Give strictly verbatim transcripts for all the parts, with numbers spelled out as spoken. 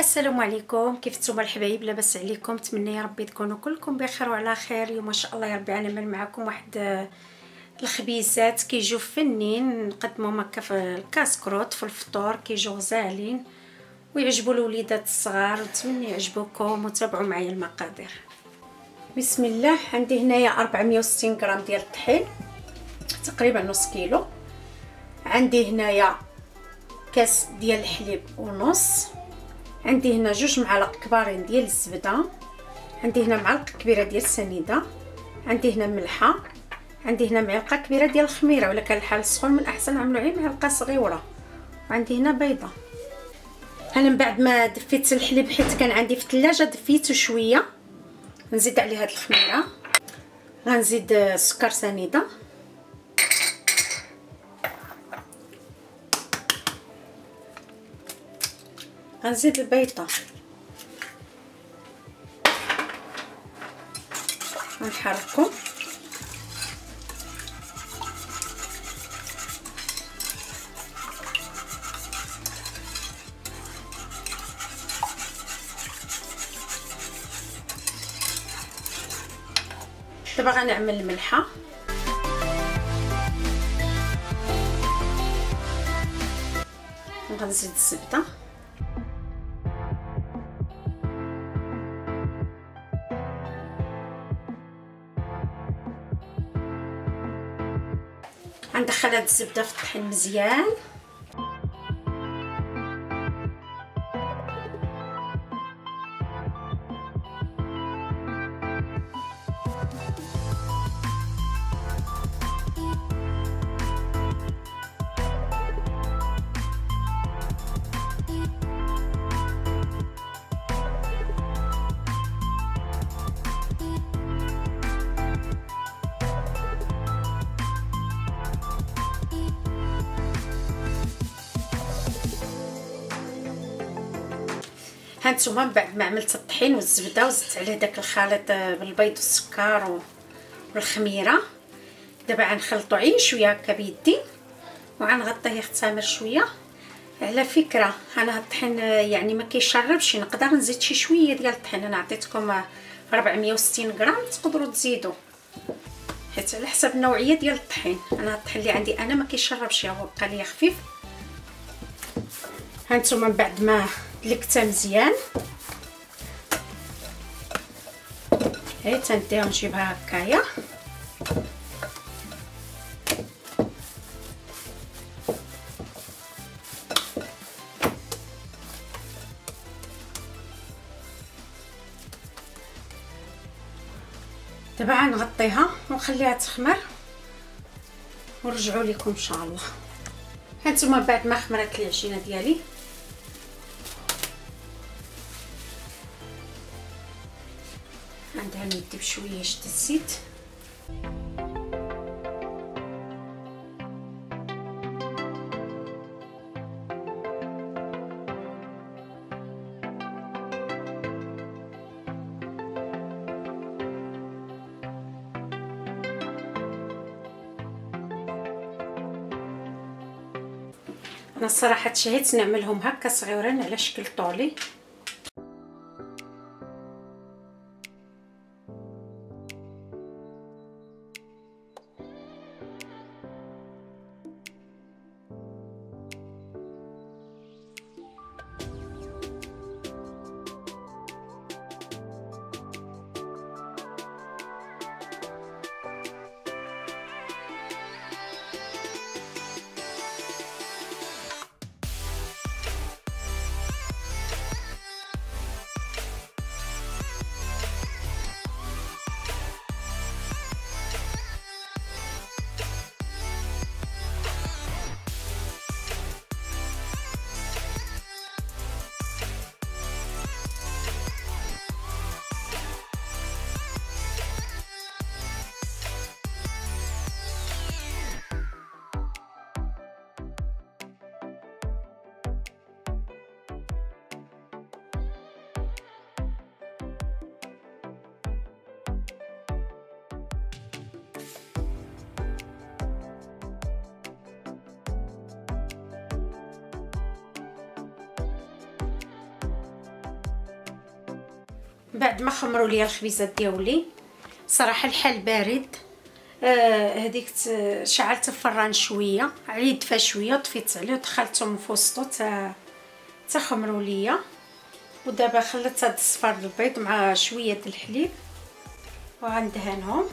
السلام عليكم، كيف نتوما الحبايب؟ لاباس عليكم؟ نتمنى يا ربي تكونوا كلكم بخير وعلى خير. اليوم ما شاء الله يا ربي غنعمل معكم واحد الخبيزات كيجيو فنين، نقدمهم هكا في الكاسكروط في الفطور، كيجيو غزالين ويعجبوا الوليدات الصغار. نتمنى يعجبوكم وتابعوا معايا المقادير. بسم الله. عندي هنايا أربعمية وستين غرام ديال الطحين، تقريبا نص كيلو. عندي هنايا كاس ديال الحليب ونص. عندي هنا جوج معالق كبارين ديال الزبده. عندي هنا معلقه كبيره ديال السنيده. عندي هنا ملحه. عندي هنا معلقه كبيره ديال الخميره، ولا كان الحال السخون من احسن نعملوا غير معلقه صغيره. وعندي هنا بيضه. انا من بعد ما دفيت الحليب حيت كان عندي في الثلاجه دفيته شويه، نزيد عليه هاد الخميره. غنزيد سكر سنيده، غنزيد البيضه، غنحركو. دابا غنعمل الملحه. غنزيد الزبده، غندخل هاد الزبده في الطحين مزيان. هانتوما من بعد ما عملت الطحين والزبده وزدت عليه داك الخليط بالبيض والسكر والخميره، دابا غنخلطو عين شويه هكا بيدي وغنغطيه يختمر شويه. على فكره انا هاد الطحين يعني ما كيشربش، نقدر نزيد شي شويه ديال الطحين. انا عطيتكم أربعمية وستين غرام، تقدروا تزيدوا حيت على حسب النوعيه ديال الطحين. انا الطحين اللي عندي انا ما كيشربش، هو بقى لي خفيف. هانتوما من بعد ما دلكتها مزيان هاي تنديها نجيبها هكايا. دابا غنغطيها ونخليها تخمر ونرجعوا لكم ان شاء الله. هانتوما بعد ما خمرت العجينه ديالي عندها ندي بشويه شد الزيت. انا الصراحه تشهيت نعملهم هكا صغيورين على شكل طولي. بعد ما خمروا لي الخبيزات ديالي صراحه الحال بارد. آه هذيك شعلت الفران شويه عليه دفا شويه، طفيت عليه ودخلتهم في وسطو تا تخمروا ليا. ودابا خليت هاد الصفار البيض مع شويه د الحليب وغندهنهم.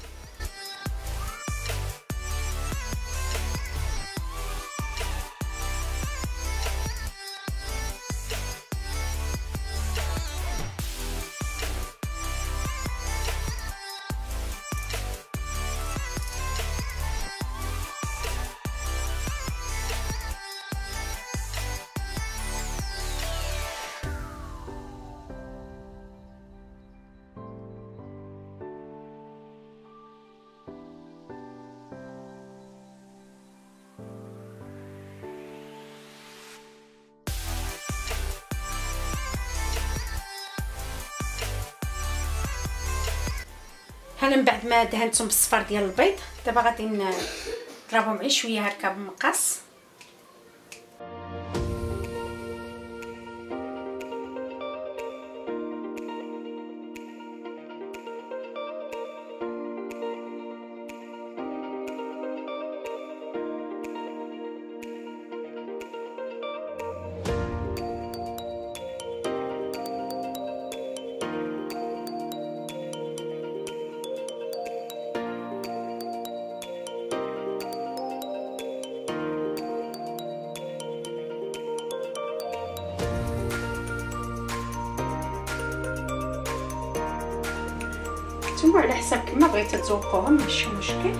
هنا من بعد ما دهنتهم بالصفار ديال البيض دابا غادي نضربهم غير شويه هكا بالمقص. نتوما على حسب كما بغيتو تذوقوهم ماشي مشكل.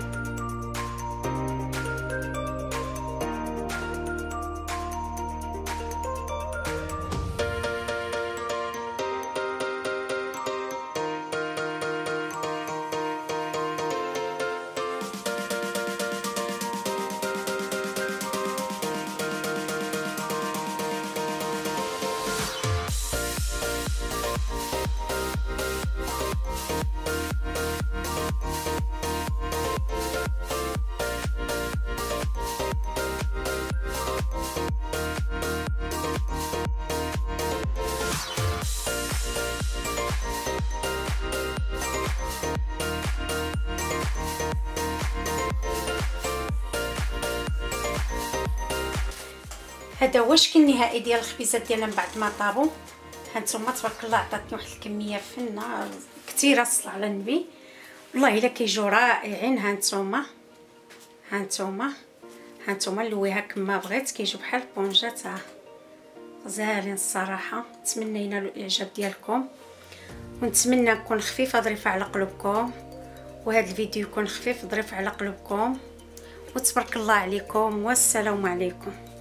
هذا هو الشكل النهائي ديال الخبيزات ديالنا من بعد ما طابوا. هانتوما تبارك الله عطاتني واحد الكميه فنه كثيره الصلاه على النبي، والله الا كيجيو رائعين. هانتوما هانتوما هانتوما لويها كما بغيت، كيجيو بحال البونجات غزالين الصراحه. نتمنى ينالوا الاعجاب ديالكم، ونتمنى نكون خفيفه ظريفه على قلوبكم، وهذا الفيديو يكون خفيف ظريف على قلوبكم. وتبارك الله عليكم، والسلام عليكم.